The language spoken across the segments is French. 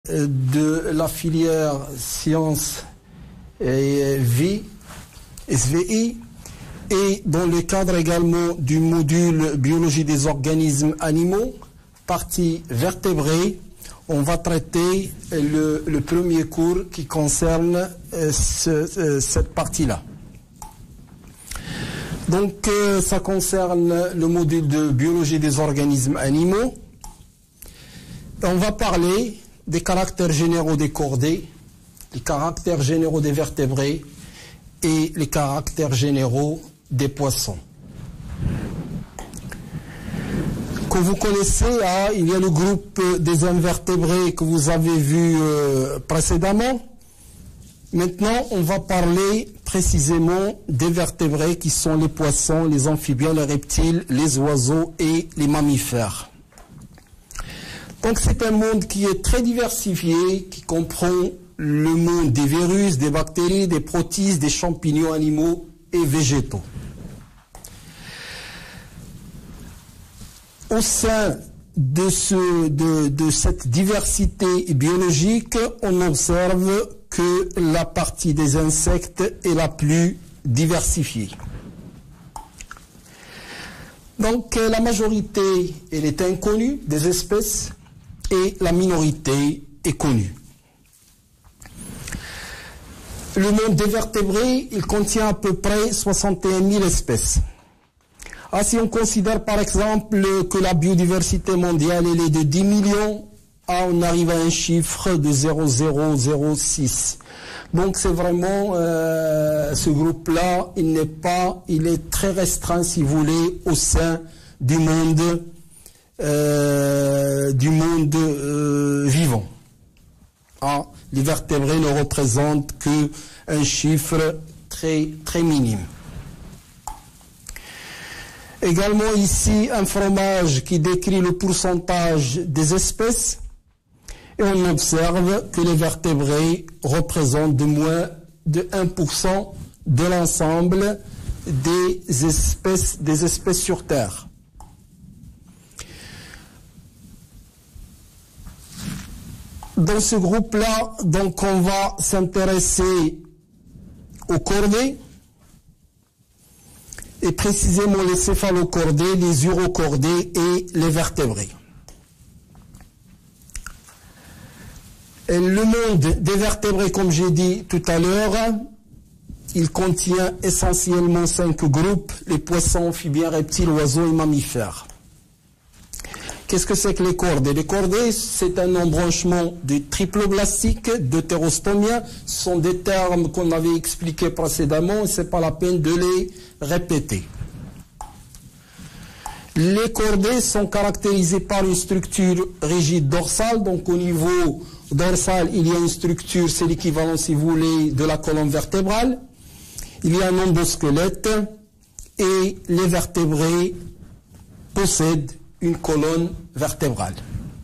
de la filière Sciences et Vie, SVI, et dans le cadre également du module Biologie des organismes animaux, partie vertébrée, on va traiter le premier cours qui concerne cette partie-là. Donc, ça concerne le module de Biologie des organismes animaux. On va parler des caractères généraux des chordés, les caractères généraux des vertébrés et les caractères généraux des poissons. Comme vous connaissez, il y a le groupe des invertébrés que vous avez vu précédemment. Maintenant, on va parler précisément des vertébrés qui sont les poissons, les amphibiens, les reptiles, les oiseaux et les mammifères. Donc c'est un monde qui est très diversifié, qui comprend le monde des virus, des bactéries, des protistes, des champignons animaux et végétaux. Au sein de cette diversité biologique, on observe que la partie des insectes est la plus diversifiée. Donc la majorité, elle est inconnue des espèces et la minorité est connue. Le monde des vertébrés, il contient à peu près 61 000 espèces. Si on considère par exemple que la biodiversité mondiale elle est de 10 millions, on arrive à un chiffre de 0,006. Donc c'est vraiment ce groupe-là, il est très restreint si vous voulez au sein du monde vivant. Les vertébrés ne représentent qu'un chiffre très très minime. Également ici un fromage qui décrit le pourcentage des espèces et on observe que les vertébrés représentent de moins de 1% de l'ensemble des espèces sur Terre. Dans ce groupe-là, donc on va s'intéresser aux chordés, et précisément les céphalochordés, les urochordés et les vertébrés. Et le monde des vertébrés, comme j'ai dit tout à l'heure, il contient essentiellement 5 groupes, les poissons, amphibiens, reptiles, oiseaux et mammifères. Qu'est-ce que c'est que les chordés? Les chordés, c'est un embranchement de triploblastiques, deutérostomiens. Ce sont des termes qu'on avait expliqués précédemment, et ce n'est pas la peine de les répéter. Les chordés sont caractérisés par une structure rigide dorsale, donc au niveau dorsal, il y a une structure, c'est l'équivalent, si vous voulez, de la colonne vertébrale. Il y a un endosquelette, et les vertébrés possèdent une colonne vertébrale.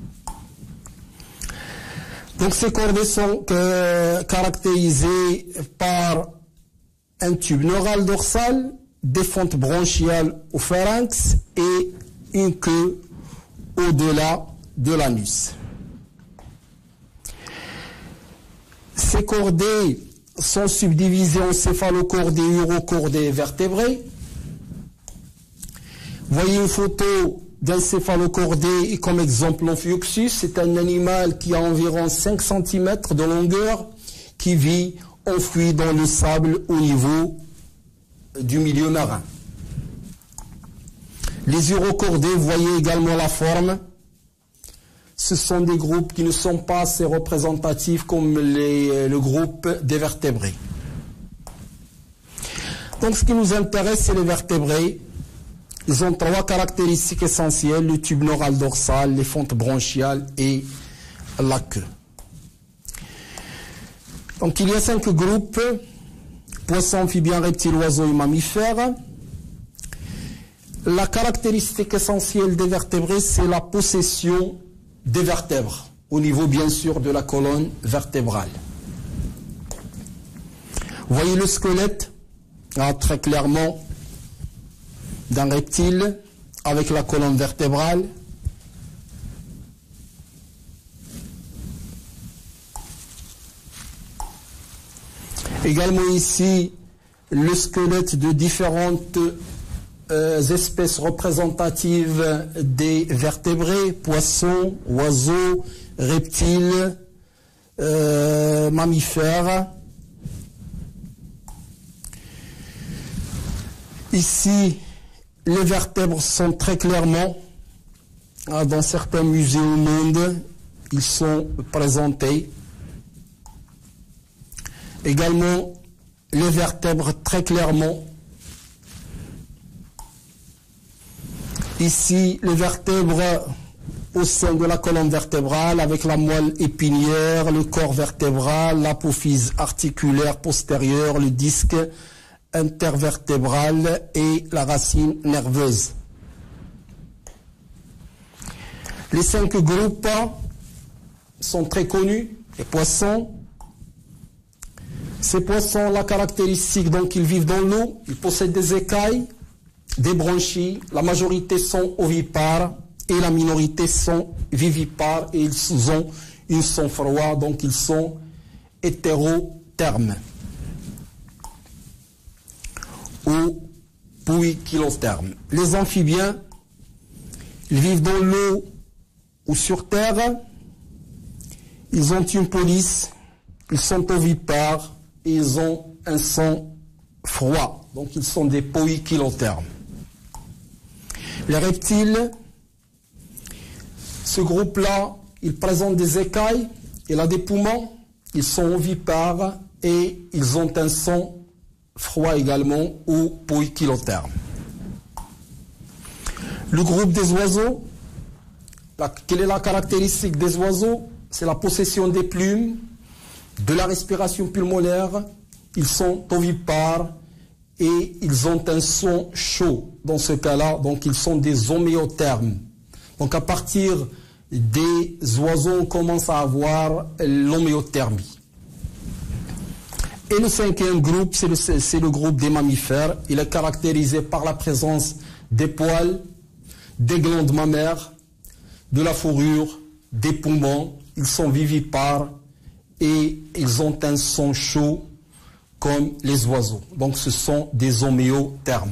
Donc ces chordés sont caractérisés par un tube neural dorsal, des fentes branchiales au pharynx et une queue au-delà de l'anus. Ces chordés sont subdivisés en céphalochordés, urochordés et vertébrés. Voyez une photo d'un céphalochordé et comme exemple l'Amphioxus, c'est un animal qui a environ 5 cm de longueur qui vit enfoui dans le sable au niveau du milieu marin. Les urochordés, vous voyez également la forme. Ce sont des groupes qui ne sont pas assez représentatifs comme le groupe des vertébrés. Donc ce qui nous intéresse, c'est les vertébrés. Ils ont 3 caractéristiques essentielles, le tube neural dorsal, les fentes branchiales et la queue. Donc il y a 5 groupes, poissons, amphibiens, reptiles, oiseaux et mammifères. La caractéristique essentielle des vertébrés, c'est la possession des vertèbres, au niveau bien sûr de la colonne vertébrale. Vous voyez le squelette, très clairement, d'un reptile avec la colonne vertébrale. Également ici, le squelette de différentes espèces représentatives des vertébrés, poissons, oiseaux, reptiles, mammifères. Ici, les vertèbres sont très clairement, dans certains musées au monde, ils sont présentés. Également, les vertèbres très clairement. Ici, les vertèbres au sein de la colonne vertébrale avec la moelle épinière, le corps vertébral, l'apophyse articulaire postérieure, le disque intervertébral et la racine nerveuse. Les 5 groupes sont très connus, les poissons. Ces poissons, la caractéristique, donc ils vivent dans l'eau, ils possèdent des écailles, des branchies, la majorité sont ovipares et la minorité sont vivipares et ils ont une sang-froid, donc ils sont hétérothermes ou poikilothermes. Les amphibiens, ils vivent dans l'eau ou sur terre, ils ont une police, ils sont ovipares et ils ont un sang froid, donc ils sont des poikilothermes. Les reptiles, ce groupe-là, il présente des écailles, il a des poumons, ils sont ovipares et ils ont un sang froid également ou poikilotherme. Le groupe des oiseaux, quelle est la caractéristique des oiseaux? C'est la possession des plumes, de la respiration pulmonaire, ils sont ovipares et ils ont un son chaud. Dans ce cas-là, donc ils sont des homéothermes. Donc à partir des oiseaux, on commence à avoir l'homéothermie. Et le 5e groupe, c'est le groupe des mammifères. Il est caractérisé par la présence des poils, des glandes mammaires, de la fourrure, des poumons. Ils sont vivipares et ils ont un son chaud comme les oiseaux. Donc ce sont des homéothermes.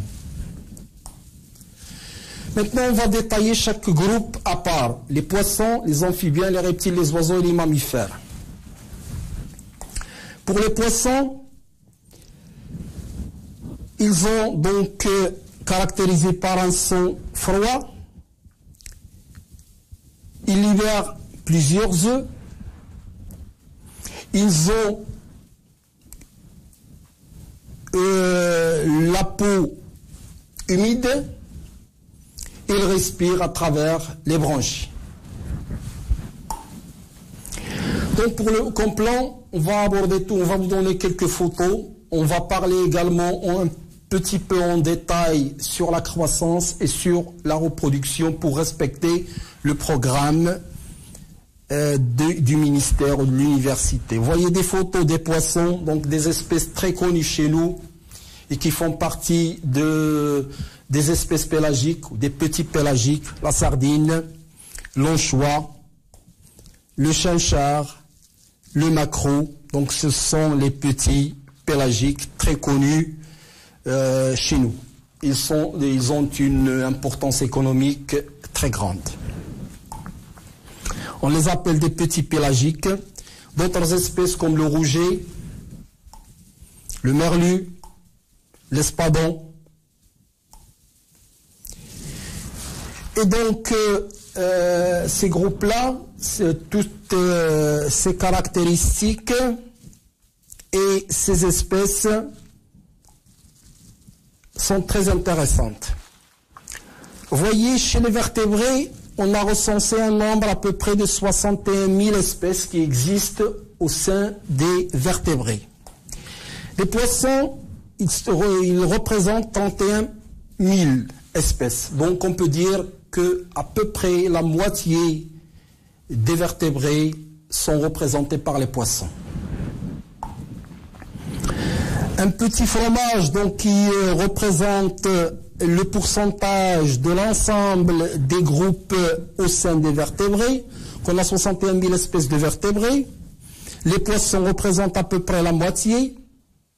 Maintenant, on va détailler chaque groupe à part. Les poissons, les amphibiens, les reptiles, les oiseaux et les mammifères. Pour les poissons, ils ont donc caractérisé par un sang froid. Ils libèrent plusieurs œufs. Ils ont la peau humide. Ils respirent à travers les branchies. Donc pour le plan, on va aborder tout, on va vous donner quelques photos. On va parler également un petit peu en détail sur la croissance et sur la reproduction pour respecter le programme du ministère ou de l'université. Vous voyez des photos des poissons, donc des espèces très connues chez nous et qui font partie des espèces pélagiques ou des petits pélagiques, la sardine, l'anchois, le chinchard, le maquereau. Donc ce sont les petits pélagiques très connus chez nous. Ils ont une importance économique très grande. On les appelle des petits pélagiques. D'autres espèces comme le rouget, le merlu, l'espadon. Et donc, ces groupes-là, toutes ces caractéristiques et ces espèces sont très intéressantes. Vous voyez, chez les vertébrés, on a recensé un nombre à peu près de 61 000 espèces qui existent au sein des vertébrés. Les poissons, ils représentent 31 000 espèces. Donc on peut dire que à peu près la moitié des vertébrés sont représentés par les poissons. Un petit fromage donc qui représente le pourcentage de l'ensemble des groupes au sein des vertébrés. On a 61 000 espèces de vertébrés. Les poissons représentent à peu près la moitié.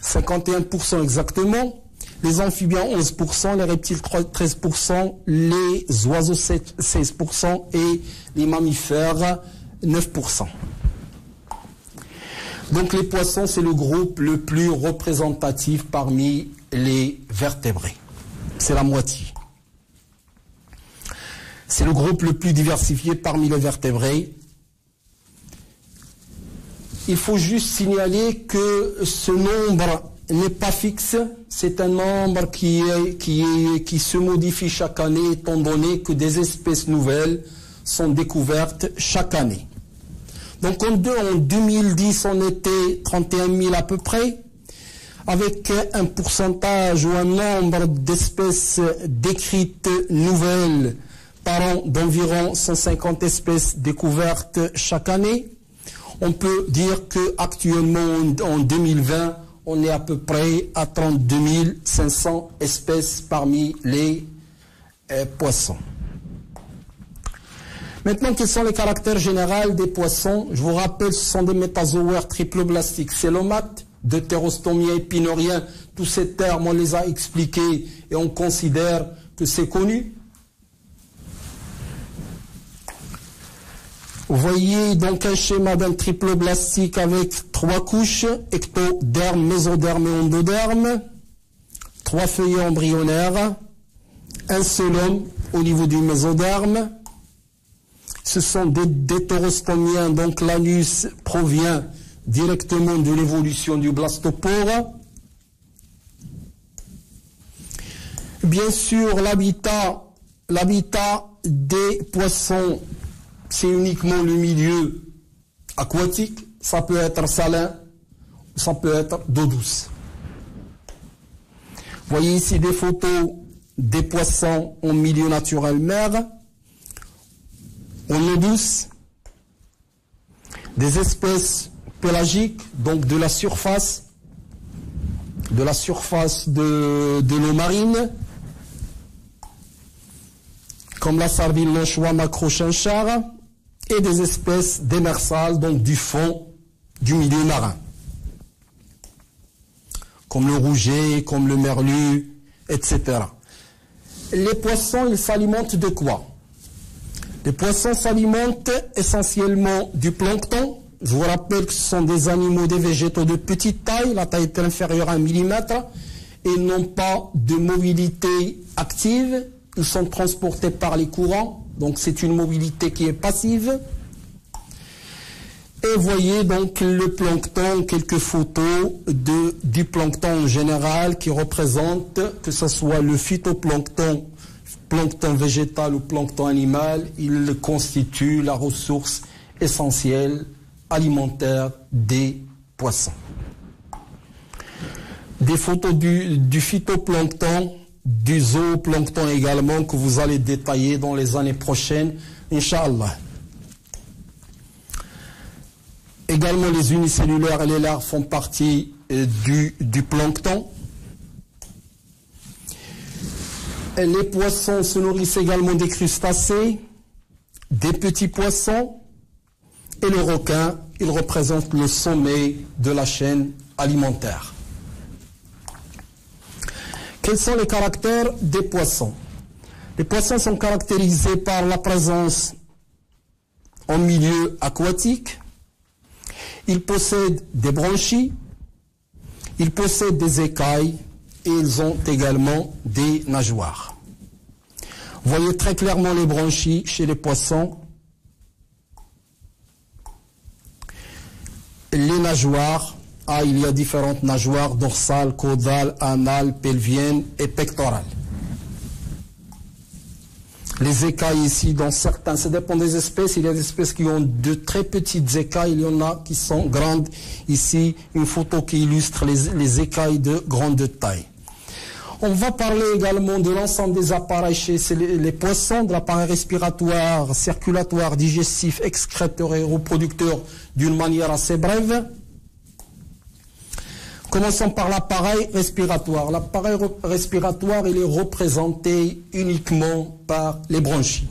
51% exactement, les amphibiens 11%, les reptiles 13%, les oiseaux 16% et les mammifères 9%. Donc les poissons, c'est le groupe le plus représentatif parmi les vertébrés. C'est la moitié. C'est le groupe le plus diversifié parmi les vertébrés. Il faut juste signaler que ce nombre n'est pas fixe. C'est un nombre qui se modifie chaque année, étant donné que des espèces nouvelles sont découvertes chaque année. Donc en 2010, on était 31 000 à peu près, avec un pourcentage ou un nombre d'espèces décrites nouvelles par an d'environ 150 espèces découvertes chaque année. On peut dire qu'actuellement, en 2020, on est à peu près à 32 500 espèces parmi les poissons. Maintenant, quels sont les caractères généraux des poissons? Je vous rappelle, ce sont des métazoaires triploblastiques, célomates, deutérostomiens, épinoriens. Tous ces termes, on les a expliqués et on considère que c'est connu. Vous voyez donc un schéma d'un triploblastique avec 3 couches, ectoderme, mésoderme et endoderme, 3 feuillets embryonnaires, un seul homme au niveau du mésoderme. Ce sont des deutérostomiens, donc l'anus provient directement de l'évolution du blastopore. Bien sûr, l'habitat des poissons, c'est uniquement le milieu aquatique. Ça peut être salin, ça peut être d'eau douce. Vous voyez ici des photos des poissons en milieu naturel mer, en eau douce, des espèces pélagiques, donc de la surface de l'eau marine, comme la sardine l'anchois macro-chinchard, et des espèces démersales, donc du fond du milieu marin, comme le rouget, comme le merlu, etc. Les poissons, ils s'alimentent de quoi? Les poissons s'alimentent essentiellement du plancton. Je vous rappelle que ce sont des animaux, des végétaux de petite taille, la taille est inférieure à 1 millimètre, et n'ont pas de mobilité active. Ils sont transportés par les courants, donc c'est une mobilité qui est passive. Et voyez donc le plancton, quelques photos du plancton en général qui représente, que ce soit le phytoplancton, plancton végétal ou plancton animal, il constitue la ressource essentielle alimentaire des poissons. Des photos du phytoplancton, du zooplancton également, que vous allez détailler dans les années prochaines, Inch'Allah. Également, les unicellulaires et les larves font partie du plancton. Les poissons se nourrissent également des crustacés, des petits poissons, et le requin, il représente le sommet de la chaîne alimentaire. Quels sont les caractères des poissons? Les poissons sont caractérisés par la présence en milieu aquatique. Ils possèdent des branchies, ils possèdent des écailles et ils ont également des nageoires. Vous voyez très clairement les branchies chez les poissons. Les nageoires, il y a différentes nageoires, dorsales, caudales, anales, pelviennes et pectorales. Les écailles ici, dans certains, ça dépend des espèces, il y a des espèces qui ont de très petites écailles, il y en a qui sont grandes. Ici, une photo qui illustre les écailles de grande taille. On va parler également de l'ensemble des appareils chez les poissons, de l'appareil respiratoire, circulatoire, digestif, excréteur et reproducteur d'une manière assez brève. Commençons par l'appareil respiratoire. L'appareil respiratoire, il est représenté uniquement par les branchies.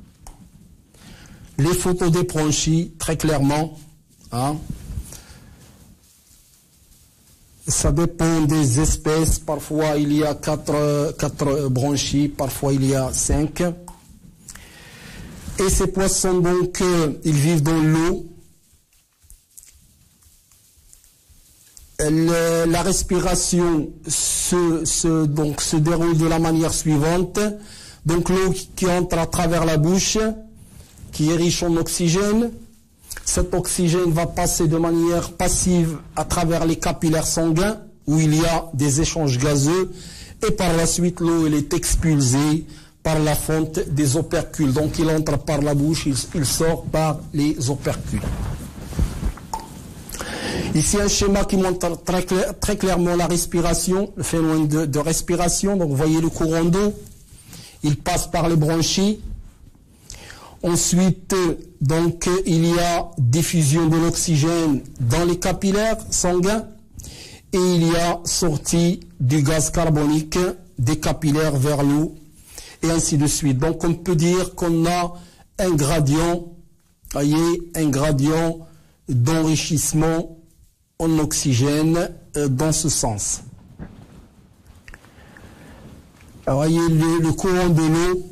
Les photos des branchies, très clairement. Ça dépend des espèces. Parfois, il y a 4 branchies, parfois il y a 5. Et ces poissons, donc, ils vivent dans l'eau. La respiration se déroule de la manière suivante. Donc l'eau qui entre à travers la bouche, qui est riche en oxygène, cet oxygène va passer de manière passive à travers les capillaires sanguins, où il y a des échanges gazeux, et par la suite l'eau elle est expulsée par la fente des opercules. Donc il entre par la bouche, il sort par les opercules. Ici, un schéma qui montre très clairement la respiration, le phénomène de respiration. Donc, vous voyez le courant d'eau, il passe par les branchies. Ensuite, donc, il y a diffusion de l'oxygène dans les capillaires sanguins et il y a sortie du gaz carbonique des capillaires vers l'eau et ainsi de suite. Donc, on peut dire qu'on a un gradient, voyez, un gradient d'enrichissement en oxygène dans ce sens. Alors, voyez, le courant de l'eau,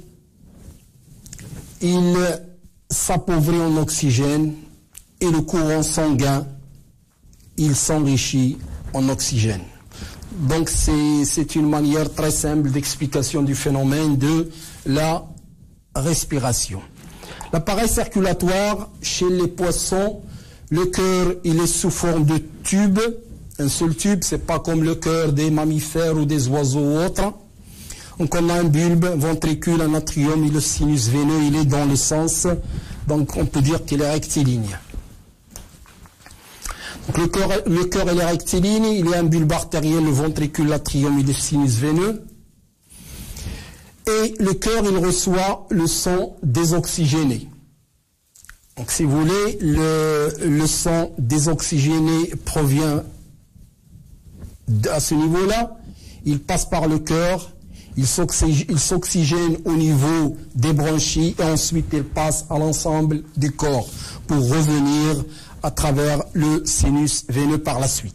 il s'appauvrit en oxygène et le courant sanguin, il s'enrichit en oxygène. Donc, c'est une manière très simple d'explication du phénomène de la respiration. L'appareil circulatoire, chez les poissons, le cœur, il est sous forme de tube, un seul tube, c'est pas comme le cœur des mammifères ou des oiseaux ou autres. Donc on a un bulbe, un ventricule, un atrium et le sinus veineux, il est dans le sens, donc on peut dire qu'il est rectiligne. Donc le cœur il est rectiligne, il y a un bulbe artériel, le ventricule, l'atrium et le sinus veineux. Et le cœur, il reçoit le sang désoxygéné. Donc, si vous voulez, le sang désoxygéné provient à ce niveau-là. Il passe par le cœur, il s'oxygène au niveau des branchies et ensuite il passe à l'ensemble du corps pour revenir à travers le sinus veineux par la suite.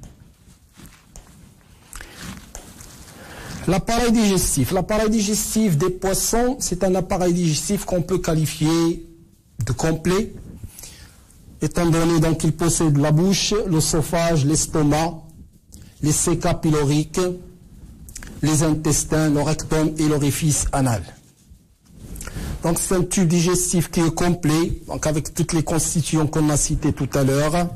L'appareil digestif. L'appareil digestif des poissons, c'est un appareil digestif qu'on peut qualifier de complet, étant donné donc qu'il possède la bouche, l'œsophage, l'estomac, les cécas pyloriques, les intestins, le rectum et l'orifice anal. Donc c'est un tube digestif qui est complet, donc avec toutes les constituants qu'on a citées tout à l'heure.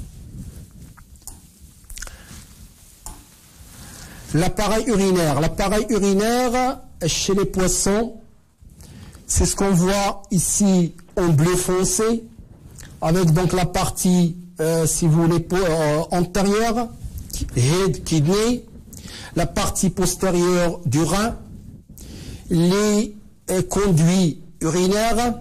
L'appareil urinaire. L'appareil urinaire chez les poissons, c'est ce qu'on voit ici en bleu foncé, avec donc la partie, si vous voulez, antérieure, head, kidney, la partie postérieure du rein, les conduits urinaires,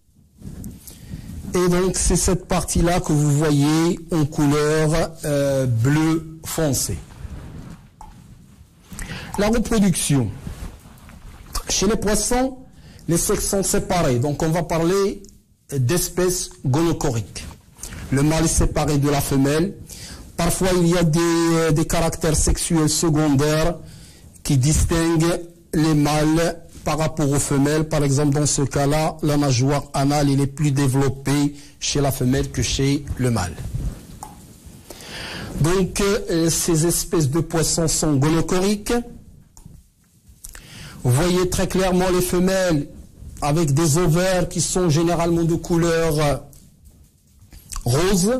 et donc c'est cette partie-là que vous voyez en couleur bleu foncé. La reproduction. Chez les poissons, les sexes sont séparés. Donc on va parler d'espèces gonocoriques. Le mâle est séparé de la femelle. Parfois il y a des caractères sexuels secondaires qui distinguent les mâles par rapport aux femelles. Par exemple, dans ce cas-là, la nageoire anale elle est plus développée chez la femelle que chez le mâle. Donc ces espèces de poissons sont gonocoriques. Vous voyez très clairement les femelles avec des ovaires qui sont généralement de couleur rose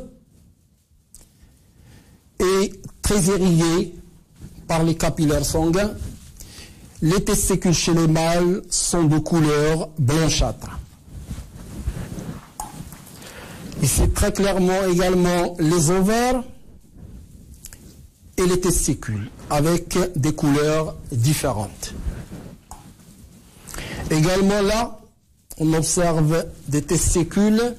et très irrigués par les capillaires sanguins. Les testicules chez les mâles sont de couleur blanchâtre. Ici très clairement également les ovaires et les testicules avec des couleurs différentes. Également là, on observe des testicules.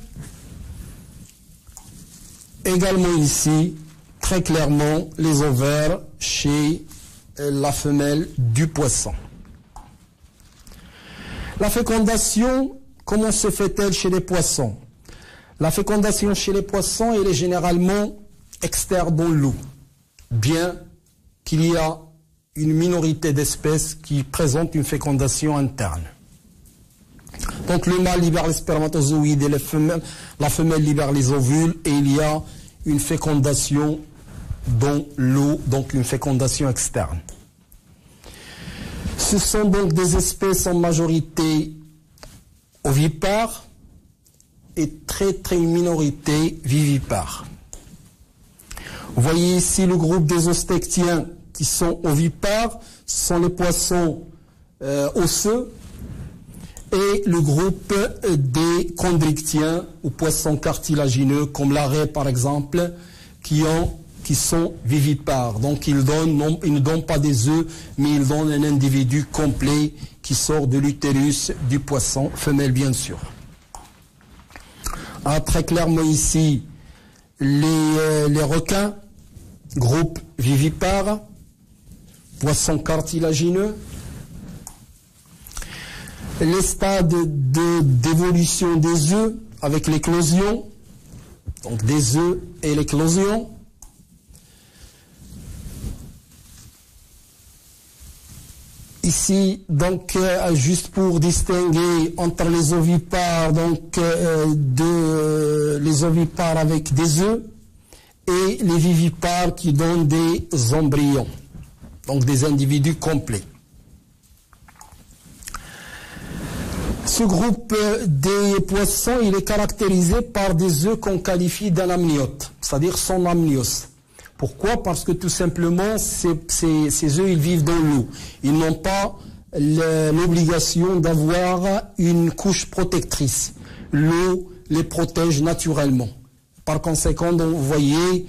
Également ici, très clairement, les ovaires chez la femelle du poisson. La fécondation, comment se fait-elle chez les poissons? La fécondation chez les poissons, elle est généralement externe dans l'eau. bien qu'il y a une minorité d'espèces qui présentent une fécondation interne. Donc le mâle libère les spermatozoïdes et la femelle libère les ovules et il y a une fécondation dans l'eau, donc une fécondation externe. Ce sont donc des espèces en majorité ovipares et très minorité vivipares. Vous voyez ici le groupe des ostectiens qui sont ovipares, ce sont les poissons osseux, et le groupe des chondrictiens ou poissons cartilagineux comme la raie par exemple qui sont vivipares. Donc ils ne donnent pas des œufs mais ils donnent un individu complet qui sort de l'utérus du poisson, femelle bien sûr. Ah, très clairement ici les requins, groupe vivipare, poissons cartilagineux. Les stades d'évolution des œufs avec l'éclosion, donc des œufs et l'éclosion. Ici, donc, juste pour distinguer entre les ovipares, donc les ovipares avec des œufs et les vivipares qui donnent des embryons, donc des individus complets. Ce groupe des poissons, il est caractérisé par des œufs qu'on qualifie d'anamniotes, c'est-à-dire sans amnios. Pourquoi? Parce que tout simplement, ces œufs, ils vivent dans l'eau. Ils n'ont pas l'obligation d'avoir une couche protectrice. L'eau les protège naturellement. Par conséquent, donc, vous voyez,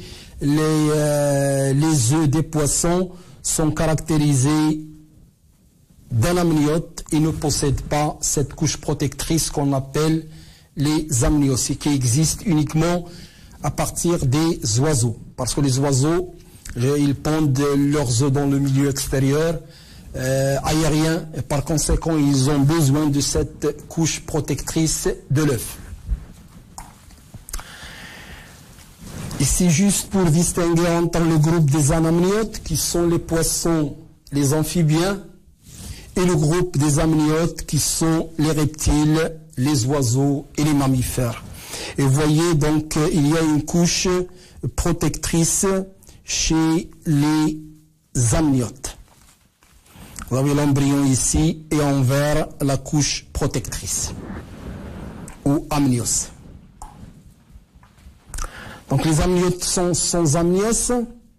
les œufs des poissons sont caractérisés d'un amniote et ne possèdent pas cette couche protectrice qu'on appelle les amnios et qui existent uniquement à partir des oiseaux. Parce que les oiseaux, ils pondent leurs œufs dans le milieu extérieur, aérien, et par conséquent, ils ont besoin de cette couche protectrice de l'œuf. Ici, juste pour distinguer entre le groupe des anamniotes, qui sont les poissons, les amphibiens, et le groupe des amniotes, qui sont les reptiles, les oiseaux et les mammifères. Et vous voyez, donc, il y a une couche protectrice chez les amniotes. Vous avez l'embryon ici et en vert la couche protectrice ou amnios. Donc les amniotes sont sans amnios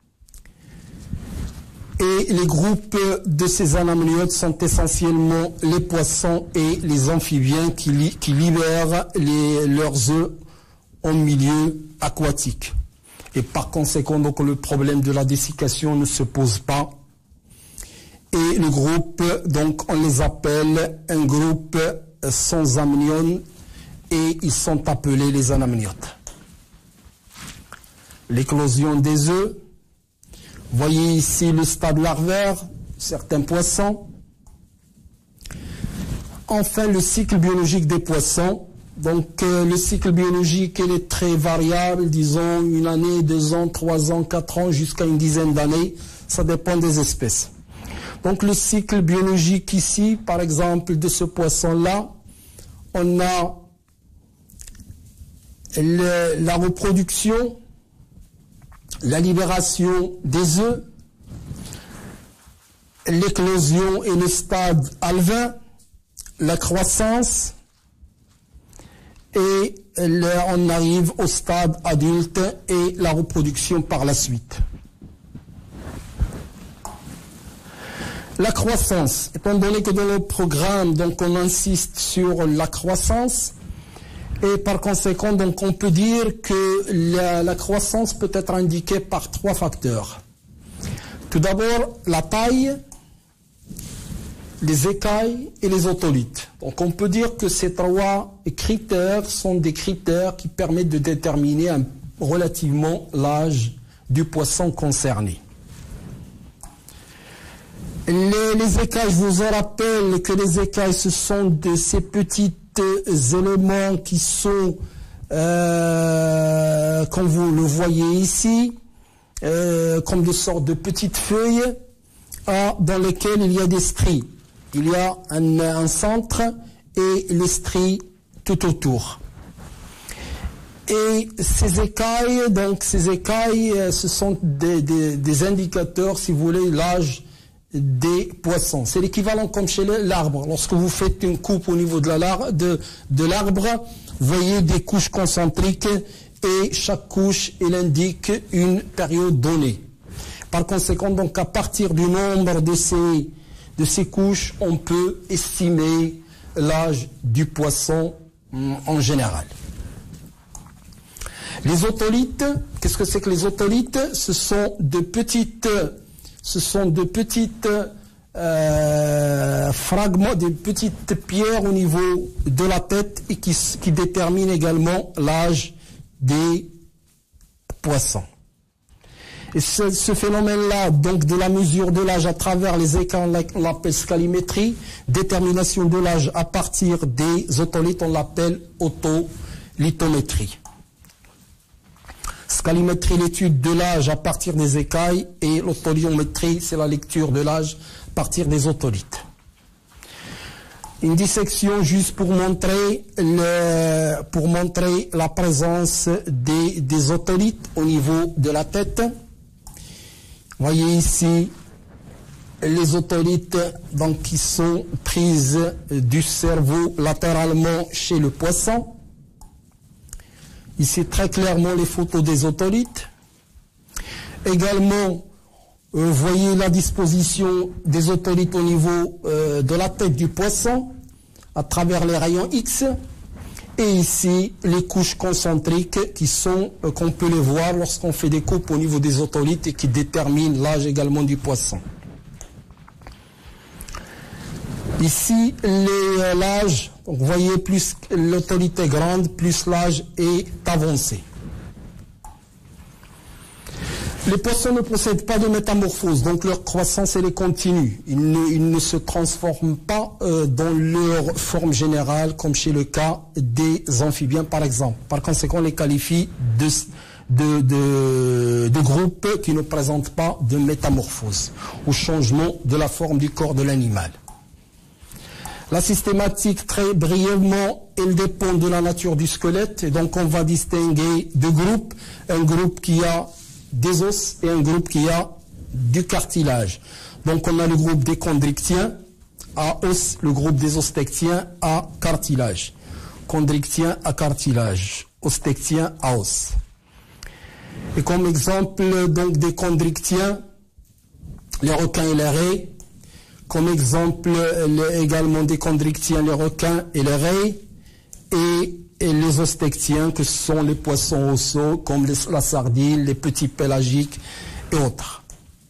et les groupes de ces anamniotes sont essentiellement les poissons et les amphibiens qui libèrent leurs œufs en milieu aquatique. Et par conséquent, donc, le problème de la dessiccation ne se pose pas. Et le groupe, donc, on les appelle un groupe sans amnion et ils sont appelés les anamniotes. L'éclosion des œufs. Vous voyez ici le stade larvaire, certains poissons. Enfin, le cycle biologique des poissons. Donc, le cycle biologique, il est très variable, disons une année, 2 ans, 3 ans, 4 ans, jusqu'à une dizaine d'années. Ça dépend des espèces. Donc, le cycle biologique ici, par exemple, de ce poisson-là, on a la reproduction, la libération des œufs, l'éclosion et le stade alvin, la croissance, et là, on arrive au stade adulte et la reproduction par la suite. La croissance, étant donné que dans le programme, donc, on insiste sur la croissance, et par conséquent, donc, on peut dire que la croissance peut être indiquée par 3 facteurs. Tout d'abord, la taille, les écailles et les otolithes. Donc on peut dire que ces 3 critères sont des critères qui permettent de déterminer relativement l'âge du poisson concerné. Les écailles, je vous rappelle que les écailles, ce sont de ces petits éléments qui sont, comme vous le voyez ici, comme de sortes de petites feuilles dans lesquelles il y a des stries. Il y a un centre et les stries tout autour. Et ces écailles, ce sont des indicateurs, si vous voulez, l'âge des poissons. C'est l'équivalent comme chez l'arbre. Lorsque vous faites une coupe au niveau de l'arbre, vous voyez des couches concentriques et chaque couche, elle indique une période donnée. Par conséquent, donc, à partir du nombre de ces couches, on peut estimer l'âge du poisson en général. Les otolithes, qu'est-ce que c'est que les otolithes? Ce sont de petites fragments, des petites pierres au niveau de la tête et qui déterminent également l'âge des poissons. Et ce phénomène-là, donc de la mesure de l'âge à travers les écailles, on l'appelle scalimétrie. Détermination de l'âge à partir des otolithes, on l'appelle otolithométrie. Scalimétrie, l'étude de l'âge à partir des écailles, et l'otolithométrie, c'est la lecture de l'âge à partir des otolithes. Une dissection juste pour montrer la présence des otolithes au niveau de la tête. Vous voyez ici les otolithes donc, qui sont prises du cerveau latéralement chez le poisson. Ici très clairement les photos des otolithes. Également, vous voyez la disposition des otolithes au niveau de la tête du poisson à travers les rayons X. Et ici, les couches concentriques qui sont, qu'on peut les voir lorsqu'on fait des coupes au niveau des otolithes et qui déterminent l'âge également du poisson. Ici, l'âge, vous voyez, plus l'otolithe est grande, plus l'âge est avancé. Les poissons ne possèdent pas de métamorphose, donc leur croissance elle est continue. Ils ne se transforment pas dans leur forme générale, comme chez le cas des amphibiens par exemple. Par conséquent, on les qualifie de groupes qui ne présentent pas de métamorphose, ou changement de la forme du corps de l'animal. La systématique, très brièvement, elle dépend de la nature du squelette, et donc on va distinguer deux groupes, un groupe qui a des os et un groupe qui a du cartilage. Donc on a le groupe des chondrichtiens à os, le groupe des ostectiens à cartilage. Chondrichtiens à cartilage, ostectiens à os. Et comme exemple donc des chondrichtiens, les requins et les raies. Comme exemple également des chondrichtiens, les requins et les raies. Et les ostectiens, que sont les poissons osseux, comme la sardine, les petits pélagiques et autres.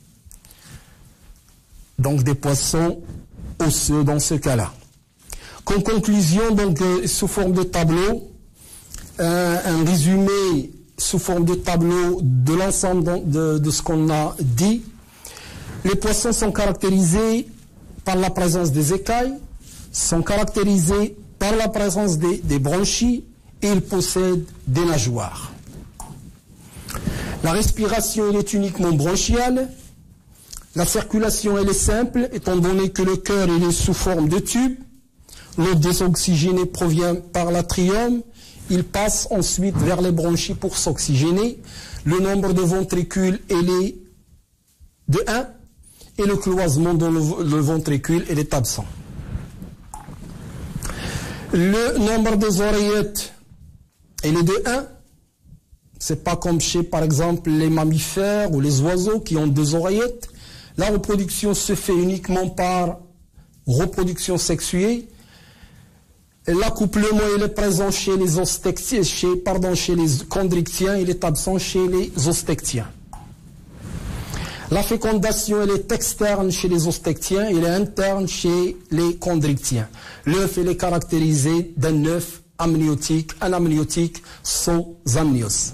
Donc des poissons osseux dans ce cas-là. Comme conclusion, donc sous forme de tableau, un résumé sous forme de tableau de l'ensemble de ce qu'on a dit. Les poissons sont caractérisés par la présence des écailles, sont caractérisés par la présence des branchies, et ils possèdent des nageoires. La respiration elle est uniquement bronchiale. La circulation elle est simple, étant donné que le cœur il est sous forme de tube. L'eau désoxygénée provient par l'atrium. Il passe ensuite vers les branchies pour s'oxygéner. Le nombre de ventricules il est de 1, et le cloisonnement dans le ventricule il est absent. Le nombre des oreillettes, il est de 1. C'est pas comme chez, par exemple, les mammifères ou les oiseaux qui ont 2 oreillettes. La reproduction se fait uniquement par reproduction sexuée. L'accouplement, il est présent chez les ostectiens, chez les chondrichtiens, il est absent chez les ostectiens. La fécondation, elle est externe chez les ostectiens, elle est interne chez les chondrichtiens. L'œuf, il est caractérisé d'un œuf amniotique, un amniotique sans amnios.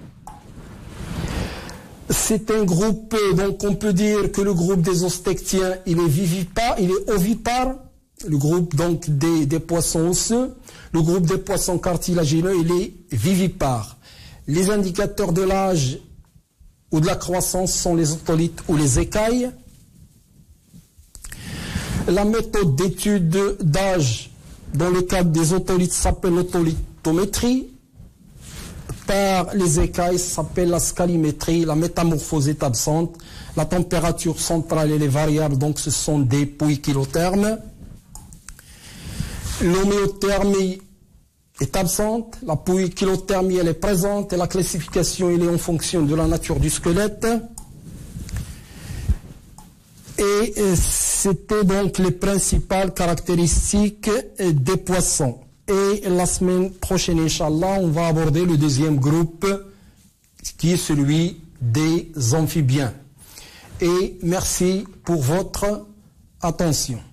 C'est un groupe, donc on peut dire que le groupe des ostectiens, il est vivipare, il est ovipare. Le groupe donc des poissons osseux. Le groupe des poissons cartilagineux, il est vivipare. Les indicateurs de l'âge ou de la croissance sont les otolithes ou les écailles. La méthode d'étude d'âge dans le cadre des otolithes s'appelle l'otolithométrie. Par les écailles, ça s'appelle la scalimétrie. La métamorphose est absente. La température centrale elle est variable, donc ce sont des pouilles kilothermes. L'homéothermie est absente. La pouille kilothermie elle est présente et la classification elle est en fonction de la nature du squelette. Et c'était donc les principales caractéristiques des poissons. Et la semaine prochaine, Inch'Allah, on va aborder le deuxième groupe, qui est celui des amphibiens. Et merci pour votre attention.